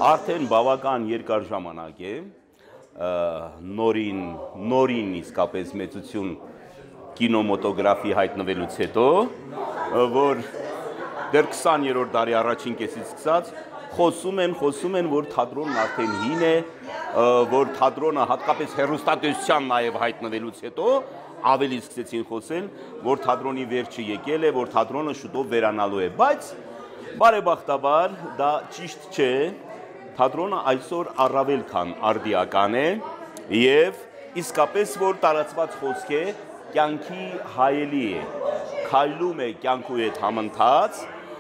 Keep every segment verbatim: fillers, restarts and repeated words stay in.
Արդեն բավական երկար ժամանակ է, նորին, նորին իսկապես մեծություն կինոմոտոգրաֆի հայտնվելուց հետո, որ դեռ քսաներորդ դարի առաջին կեսից սկսած խոսում են, խոսում են, որ թատրոնն արդեն հին է, որ թատրոնը հատկապես հեռուստատեսության նաև հայտնվելուց հետո ավելի սկսեցին խոսել, որ թատրոնի վերջը եկել է, որ թատրոնը շուտով վերանալու է, բայց բարեբախտաբար դա ճիշտ չէ, թատրոնը այսօր առավել քան արդիական է եւ իսկապես որ տարածված խոսք է, կյանքի հայելի է, քայլում է կյանքու հետ համընթաց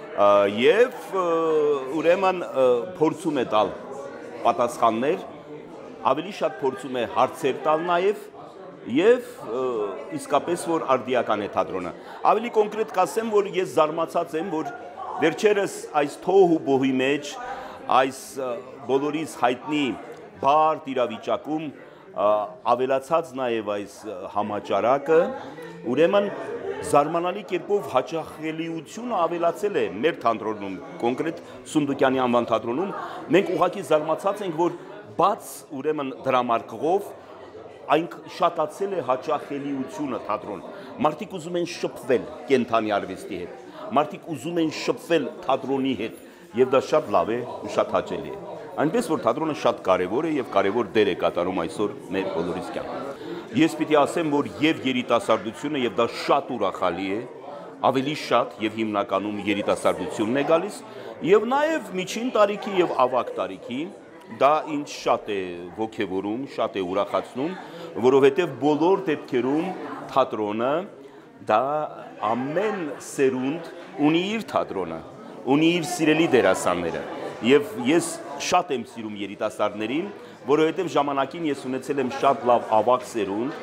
եւ ուրեմն փորձում է տալ պատասխաններ, ավելի շատ փորձում է հարցեր տալ նաեւ եւ իսկապես որ արդիական է թատրոնը։ Ավելի կոնկրետ կասեմ, որ ես զարմացած եմ, որ վերջերս այս թոհ ու բոհի մեջ այս բոլորիս հայտնի բարդ իրավիճակում ավելացած նաև այս համաճարակը, ուրեմն զարմանալի կերպով հաճախելիությունը ավելացել է մեր թատրոնում, կոնկրետ Սունդուկյանի անվան թատրոնում, մենք ուղղակի զարմացած ենք, որ բաց ուրեմն դրամարկղով այն շատացել է հաճախելիությունը թատրոն։ Մարդիկ ուզում են շփվել կենթանի արվեստի հետ, մարդիկ ուզում են շփվել թատրոնի հետ, եւ դա շատ լավ է ու շատ հաճելի է։ Այնպես որ թատրոնը շատ կարևոր է եւ կարևոր դեր է կատարում այսօր մեր բոլորիս կյանքում։ Ես պիտի ասեմ, որ եւ երիտասարդությունը եւ դա շատ ուրախալի է, ավելի շատ եւ հիմնականում երիտասարդությունն է գալիս եւ նաեւ միջին տարիքի եւ ավագ տարիքի դա ինչ շատ է ոգևորում, շատ է ուրախացնում, որովհետեւ բոլոր դեպքերում թատրոնը դա ամեն սերունդ ունի իր թատրոնը, ունի իր սիրելի դերասանները եւ ես շատ եմ սիրում երիտասարդներին, որովհետեւ ժամանակին ես ունեցել եմ շատ լավ ավագ սերունդ,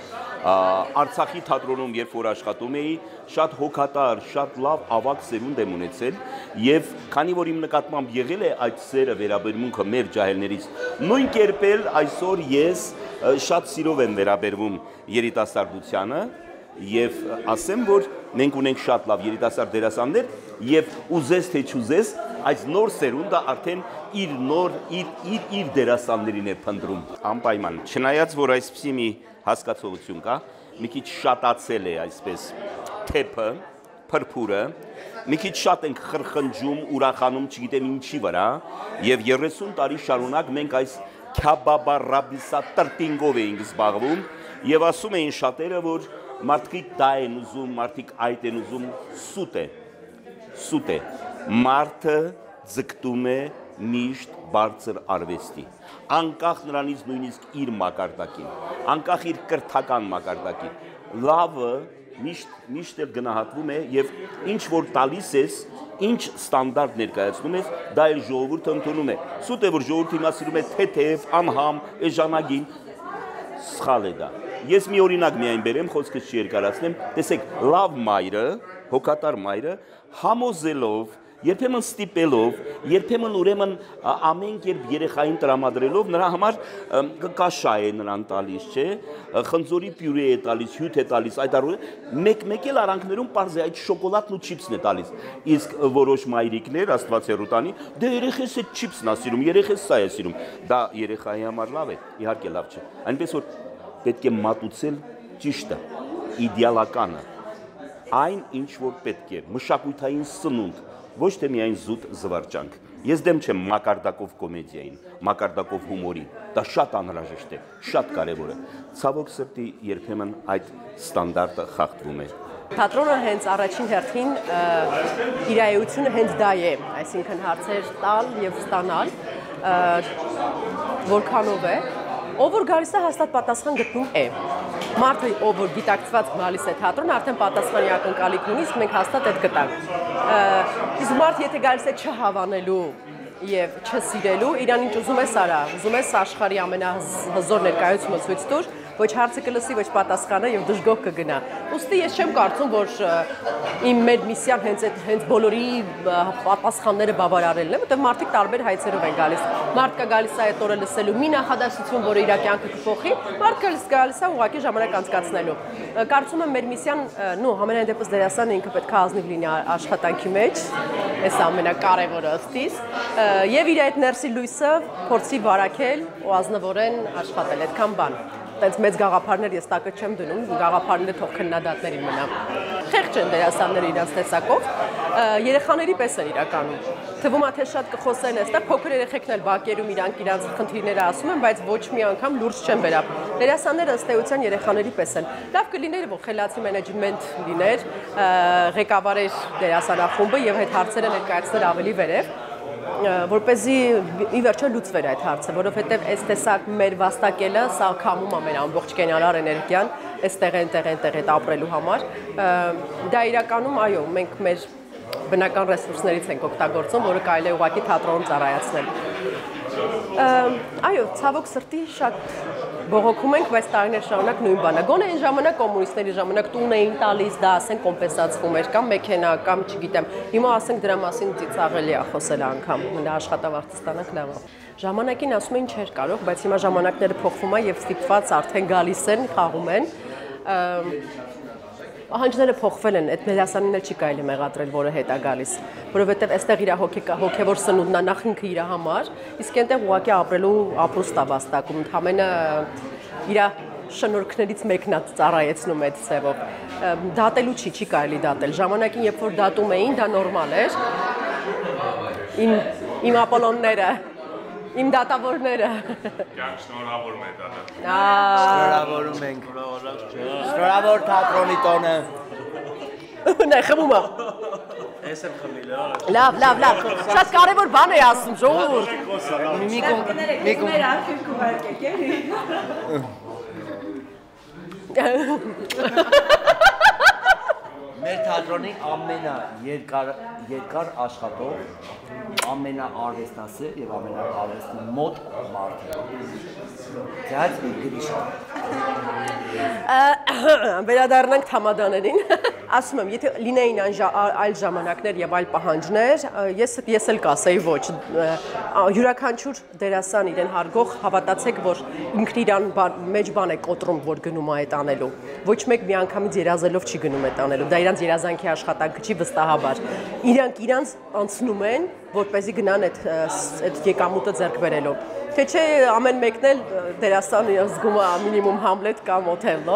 Արցախի թատրոնում երբ որ աշխատում էի, շատ հոգատար, շատ լավ ավագ սերունդ եմ ունեցել եւ քանի որ իմ նկատմամբ եղել է այդ սերը վերաբերմունքը մեր ջահելներից, նույն կերպ էլ այսօր ես շատ սիրով եմ վերաբերվում երիտասարդությանը եւ ասեմ, որ մենք ունենք շատ լավ երիտասարդ դերասաններ եւ ուզես թե չուզես այս նոր սերունդը արդեն իր նոր իր իր իր դերասաններին է փնտրում անպայման չնայած որ այսպեսի մի հասկացողություն կա մի քիչ շատացել է այսպես թեփը փրփուրը մի քիչ շատ ենք խրխնջում ուրախանում չգիտեմ ինչի վրա եւ երեսուն տարի շարունակ մենք այս քյաբաբա ռաբիսա տրտինգով էինք զբաղվում եւ ասում էին շատերը որ մարդիկ դա են ուզում, մարդիկ այդ են ուզում, սուտ է, սուտ է, մարդը ձգտում է միշտ բարձր արվեստի, անկախ նրանից նույնիսկ իր մակարդակին, անկախ իր կրթական մակարդակին, լավը միշտ, միշտ էլ գնահատվում է և ինչ որ տալիս ես, ինչ ստանդարդ ներկայացնում ես, դա էլ ժողովուրդը ընդունում է, սուտ է որ ժողովուրդը հիմա սիրում է թեթև, անհամ, էժանագին, սխալ է դա, ես մի օրինակ միայն բերեմ, խոսքս չերկարացնեմ, տեսեք, լավ մայրը, հոգատար մայրը, համոզելով, երբեմն ստիպելով, երբեմն ուրեմն ամեն կերպ երեխային տրամադրելով, նրա համար կաշա է նրան տալիս, չէ, խնձորի պյուրե է տալիս, հյութ է տալիս, այդ առումով մեկ-մեկ էլ արանքներում պարզ է այդ շոկոլադն ու չիփսն է տալիս, իսկ որոշ մայրիկներ, Աստված հեռու տանի, դե երեխես այդ չիփսն է սիրում, երեխես սա է սիրում, դա երեխայի համար լավ է, իհարկե լավ չէ, այնպես որ պետք է մատուցել ճիշտը, իդեալականը, այն ինչ որ պետք է, մշակույթային սնունդ, ոչ թե միայն զուտ զվարճանք։ Ես դեմ չեմ մակարդակով կոմեդիային, մակարդակով հումորին, դա շատ անհրաժեշտ է, շատ կարևոր է։ Ցավոք սրտի երբեմն այդ ստանդարտը խախտվում է։ Թատրոնը հենց առաջին հերթին իր էությունը հենց դա է, այսինքն հարցեր տալ եւ ստանալ, որքանով է, ով որ գալիս է հաստատ պատասխան գտնում է։ Մարդը ով որ գիտակցված գալիս է թատրոն, արդեն պատասխանի ակնկալիք ունի, իսկ մենք հաստատ այդ գտանք։ Իսկ մարդ եթե գալիս է չհավանելու եւ չսիրելու, իրան ինչ ուզում ես արա, ուզում ես աշխարհի ամենահզոր ներկայացումը ցույց տուր, ոչ հարցը կլսի, ոչ պատասխանը եւ դժգոհ կգնա։ Ուստի ես չեմ կարծում, որ իմ մեր միսիան հենց այդ հենց բոլորի պատասխանները բավարարելն է, որտեղ մարդիկ տարբեր հայցերով են գալիս։ Մարդ կա գալիս է այդ օրը լսելու մի նախադասություն, որը իր կյանքը կփոխի, մարդ կա գալիս է ուղղակի ժամանակ անցկացնելու։ Կարծում եմ մեր միսիան, նո, համենայն դեպս դերասանը ինքը պետք է ազնիվ լինի աշխատանքի մեջ, այս ամենակարևորը ըստիս, եւ իր այդ ներսի լույսը փորձի վարակել ու ազնվորեն աշխատել, այդքան բան։ Տենց մեծ գաղափարներ ես տակը չեմ դնում, գաղափարները թող քննադատներին մնա։ Խեղճ են դերասանները իրենց տեսակով, երեխաների պես են իրականում։ Թվում է թե շատ կխոսեն այստեղ, փոքր երեխեքն էլ բակերում իրանք իրանց խնդիրները ասում են, բայց ոչ մի անգամ լուրջ չեն վերա։ Դերասանները ըստ էության երեխաների պես են։ Լավ կլիներ, որ խելացի մենեջմենտ լիներ, ղեկավարեր դերասանախումբը եւ այդ հարցերը ներկայացներ ավելի վերև, որպեսզի ի վերջո լուծվեր այդ հարցը, որովհետև այս տեսակ մեր վաստակելը սա քամում է մեր ամբողջ կենարար էներգիան, այստեղ այնտեղ այնտեղ այդ ապրելու համար։ Դա իրականում, այո, մենք մեր բնական ռեսուրսներից ենք օգտագործում, որը կարելի է ուղղակի թատրոնում ծառայացնել։ Այո, ցավոք սրտի շատ բողոքում ենք, բայց տարիներ շարունակ նույն բանը։ Գոնե այն ժամանակ կոմունիստների ժամանակ տուն էին տալիս, դա ասենք կոմպենսացվում էր, կամ մեքենա, կամ չգիտեմ։ Հիմա ասենք դրա մասին ծիծաղելի է խոսել անգամ, դա աշխատավարձ ստանանք լավ է։ Ժամանակին ասում էին չէր կարող, բայց հիմա ժամանակները փոխվում են եւ ստիպված արդեն գալիս են, խաղում են։ Ահանջները փոխվել են, այդ դերասանին էլ չի կարելի մեղադրել, որը հետ է գալիս, որովհետև այստեղ իր հոգևոր սնունդն է նախինքը իր համար, իսկ այնտեղ ուղղակի ապրելու ապրուստ է վաստակում, ընդամենը իր շնորհքներից մեկն է ծառայեցնում այդ ձևով։ Դատելու չի, չի կարելի դատել։ Ժամանակին, երբ որ դատում էին, դա նորմալ էր։ Իմ իմ ապոլոնները, իմ դատավորները։ Կյանք շնորհավոր մեդալը։ Շնորհավորում ենք։ Շնորհավոր թատրոնի տոնը։ Նայ, խմում է։ Ես եմ խմիլ, հա։ Լավ, լավ, լավ։ Շատ կարևոր բան է ասում, ժողովուրդ։ Մի կողմ, մի կողմ։ Մեր արխիվ կուղարկեք, էլի։ Մեր թատրոնի ամենաերկար երկար աշխատող, ամենաարվեստասեր եւ ամենաարվեստի մոտ մարդը։ Ձեզ մի գրիշա։ Վերադառնանք թամադաներին։ Ասում եմ, եթե լինեին այլ ժամանակներ եւ այլ պահանջներ, ես ես էլ կասեի ոչ։ Յուրաքանչյուր դերասան իրեն հարգող, հավատացեք, որ ինքն իրան մեջ բան է կոտրում, որ գնում է այդ անելու։ Ոչ մեկ մի անգամից երազելով չի գնում այդ անելու։ Դա իրանց երազանքի աշխատանքը չի վստահաբար։ Իրանք իրանց անցնում են, որպեսզի գնան այդ այդ եկամուտը ձեռք բերելով։ Թե չէ ամեն մեկն էլ դերասան զգում է մինիմում Համլետ կամ Օթելլո։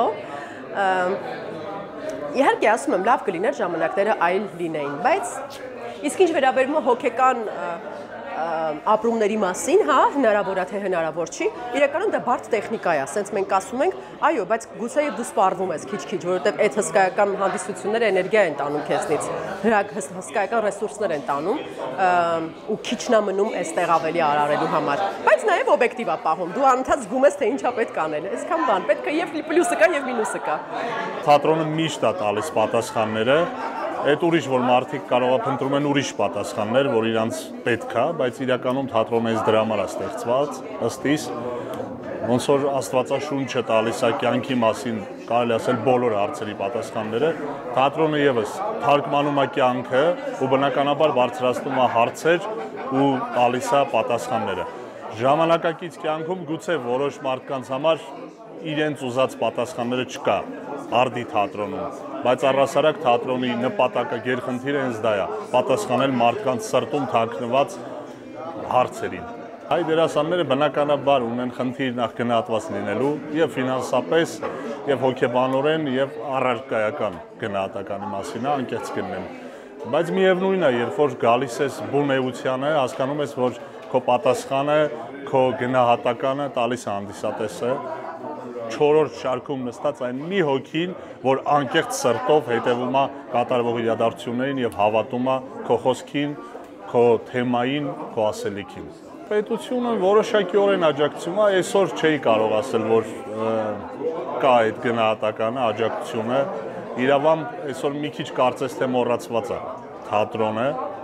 Իհարկե ասում եմ, լավ կլիներ ժամանակները այլ լինեին, բայց իսկ ինչ վերաբերում է հոգեկան ապրումների մասին, հա, հնարավոր է թե հնարավոր չի, իրականում դա բարդ տեխնիկա է, ասենց մենք ասում ենք, այո, բայց գուցե եւ դու սպառվում ես քիչ-քիչ, որովհետեւ այդ հսկայական հանդիսությունները էներգիա են տանում քեզնից, հսկայական ռեսուրսներ են տանում ու քիչն է մնում այստեղ ավելի արարելու համար, բայց նաեւ օբյեկտիվ է պահում, դու անընդհատ զգում ես թե ինչա պետք անել, այսքան բան, պետք է եւ պլյուսը կա եւ մինուսը կա։ Թատրոնը միշտ է տալիս պատասխանները, այդ ուրիշ որ մարդիկ կարող է փնտրում են ուրիշ պատասխաններ, որ իրանց պետք է, բայց իրականում թատրոնը այս դրա համար է ստեղծված, ըստ իս, ոնց որ Աստվածաշունչը տալիս է կյանքի մասին, կարելի ասել բոլոր հարցերի պատասխանները, թատրոնը եւս թարգմանում է կյանքը ու բնականաբար բարձրացնում է հարցեր ու տալիս է պատասխանները։ Ժամանակակից կյանքում գուցե որոշ մարդկանց համար իրենց ուզած պատասխանները չկա արդի թատրոնում, բայց առհասարակ թատրոնի նպատակը գերխնդիրը հենց դա է, պատասխանել մարդկանց սրտում թաքնված հարցերին։ Հայ դերասանները բնականաբար ունեն խնդիր նախ գնահատված լինելու եւ ֆինանսապես, եւ հոգեբանորեն, եւ առարկայական գնահատականի մասին անկեղծ կլինեմ։ Բայց միևնույնն է, երբ որ գալիս ես բուն էությանը, հասկանում ես, որ քո պատասխանը, քո գնահատականը տալիս է հանդիսատեսը, չորրորդ շարքում նստած այն մի հոգին, որ անկեղծ սրտով հետևում է կատարվող իրադարձություններին եւ հավատում է քո խոսքին, քո թեմային, քո ասելիքին։ Պետությունը որոշակիորեն աջակցում է, այսօր չէի կարող ասել, որ կա այդ գնահատականը, աջակցությունը, իրավամբ այսօր մի քիչ կարծես թե մոռացված է թատրոնը,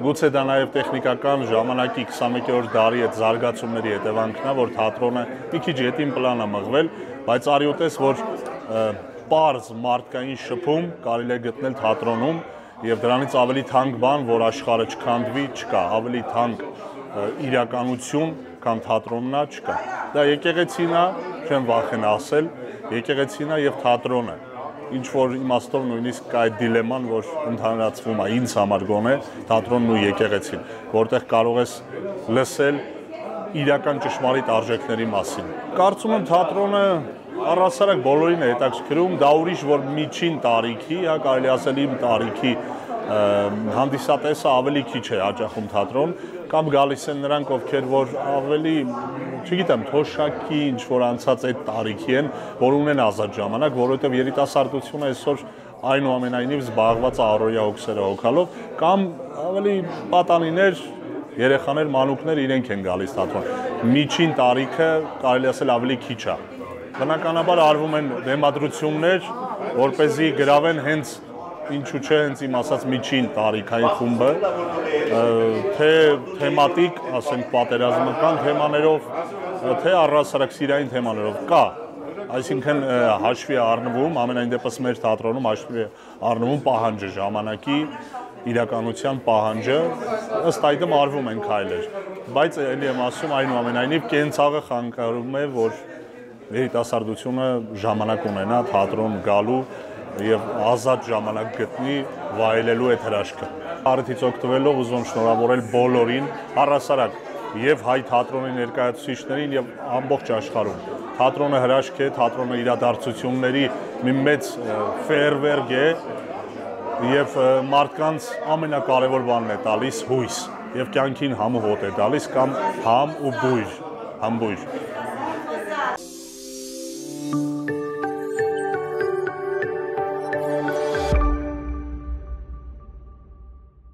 Գուցե դա նաև տեխնիկական ժամանակի քսանմեկերորդ դարի այդ զարգացումների հետևանքն է, որ թատրոնը մի քիչ ետին պլան է մղվել, բայց արյոտ ես, որ պարզ մարդկային շփում կարելի է գտնել թատրոնում եւ դրանից ավելի թանկ բան, որ աշխարհը չքանդվի, չկա, ավելի թանկ իրականություն, քան թատրոնն է, չկա։ Դա եկեղեցին է, չեմ վախենա ասել, եկեղեցին է եւ թատրոնը։ Ինչ որ իմաստով նույնիսկ կա այդ դիլեման, որ ընդհանրացվում է ինձ համար գոնե թատրոնն ու եկեղեցին, որտեղ կարող ես լսել իրական ճշմարիտ արժեքների մասին։ Կարծում եմ թատրոնը առհասարակ բոլորին է հետաքրքրում, դա ուրիշ որ միջին տարիքի, հա կարելի ասել իմ տարիքի հանդիսատեսը ավելի քիչ է հաճախում թատրոն, կամ գալիս են նրանք, ովքեր որ ավելի, չգիտեմ, թոշակի ինչ որ անցած այդ տարիքի են, որ ունեն ազատ ժամանակ, որովհետև երիտասարդությունը այսօր այնուամենայնիվ զբաղված է առօրյա հոգսերը հոգալով, կամ ավելի պատանիներ, երեխաներ, մանուկներ իրենք են գալիս թատրոն։ Միջին տարիքը կարելի ասել ավելի քիչ է։ Բնականաբար արվում են դեմադրություններ, որպեսզի գրավեն հենց ինչու չէ հենց իմ ասած միջին տարիքային խումբը, թե թեմատիկ, ասենք պատերազմական թեմաներով, թե առհասարակ սիրային թեմաներով կա, այսինքն հաշվի է առնվում, ամենայն դեպս մեր թատրոնում հաշվի է առնվում պահանջը, ժամանակի իրականության պահանջը, ըստ այդմ արվում են քայլեր, բայց էլի եմ ասում այնուամենայնիվ կենցաղը խանգարում է, որ երիտասարդությունը ժամանակ ունենա թատրոն գալու եւ ազատ ժամանակ գտնի վայելելու այդ հրաշքը։ Առիթից օգտվելով ուզում եմ շնորհավորել բոլորին, առհասարակ եւ հայ թատրոնի ներկայացուցիչներին եւ ամբողջ աշխարհում։ Թատրոնը հրաշք է, թատրոնը իրադարձությունների մի մեծ ֆեյերվերկ է եւ մարդկանց ամենակարևոր բանն է տալիս հույս եւ կյանքին համ ու հոտ է տալիս կամ համ ու բույր, համ բույր։